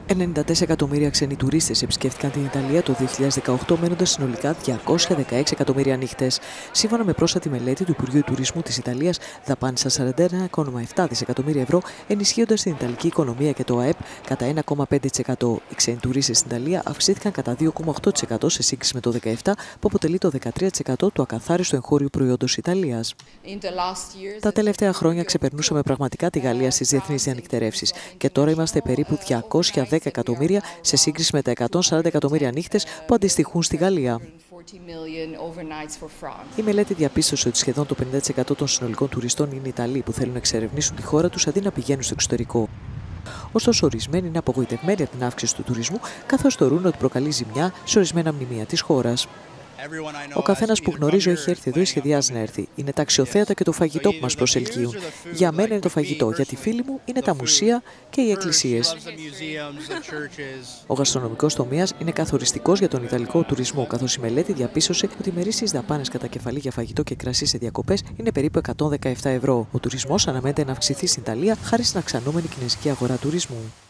94 εκατομμύρια ξένοι τουρίστες επισκέφθηκαν την Ιταλία το 2018, μένοντας συνολικά 216 εκατομμύρια νύχτες. Σύμφωνα με πρόσφατη μελέτη του Υπουργείου Τουρισμού της Ιταλίας, δαπάνησαν 41,7 δισεκατομμύρια ευρώ, ενισχύοντας την Ιταλική οικονομία και το ΑΕΠ κατά 1,5%. Οι ξένοι τουρίστες στην Ιταλία αυξήθηκαν κατά 2,8% σε σύγκριση με το 2017, που αποτελεί το 13% του ακαθάριστου εγχώριου προϊόντος Ιταλίας. Τα τελευταία χρόνια ξεπερνούσαμε πραγματικά τη Γαλλία στις διεθνείς διανυκτερεύσεις και τώρα είμαστε περίπου 210 εκατομμύρια σε σύγκριση με τα 140 εκατομμύρια νύχτες που αντιστοιχούν στη Γαλλία. Η μελέτη διαπίστωσε ότι σχεδόν το 50% των συνολικών τουριστών είναι Ιταλοί που θέλουν να εξερευνήσουν τη χώρα τους αντί να πηγαίνουν στο εξωτερικό. Ωστόσο, ορισμένοι είναι απογοητευμένοι από την αύξηση του τουρισμού, καθώς θεωρούν ότι προκαλεί ζημιά σε ορισμένα μνημεία της χώρας. Ο καθένας που γνωρίζω έχει έρθει εδώ ή σχεδιάζει να έρθει. Είναι τα αξιοθέατα και το φαγητό που μας προσελκύουν. Για μένα είναι το φαγητό, για τη φίλη μου είναι τα μουσεία και οι εκκλησίες. Ο γαστρονομικός τομέας είναι καθοριστικός για τον ιταλικό τουρισμό, καθώς η μελέτη διαπίστωσε ότι οι μερίσιες δαπάνες κατά κεφαλή για φαγητό και κρασί σε διακοπές είναι περίπου 117 ευρώ. Ο τουρισμός αναμένεται να αυξηθεί στην Ιταλία χάρη στην αυξανόμενη κινεζική αγορά τουρισμού.